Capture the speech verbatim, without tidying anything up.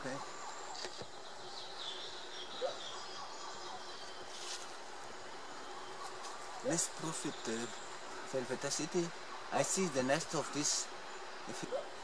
Okay. Let's profit the Velveta City. I see the nest of this. If it,